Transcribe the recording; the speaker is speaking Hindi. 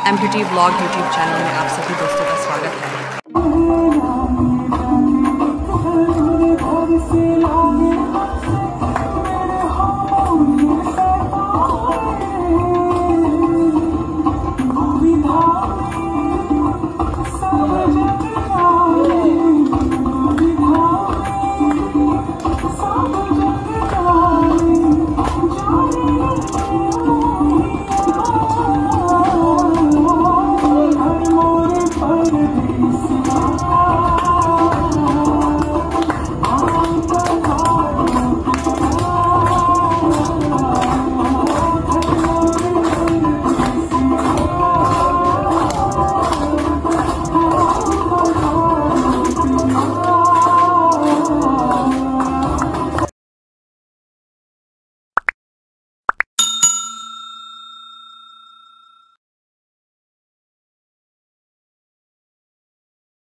एम्पूटी ब्लॉग यूट्यूब चैनल में आप सभी दोस्तों का स्वागत है।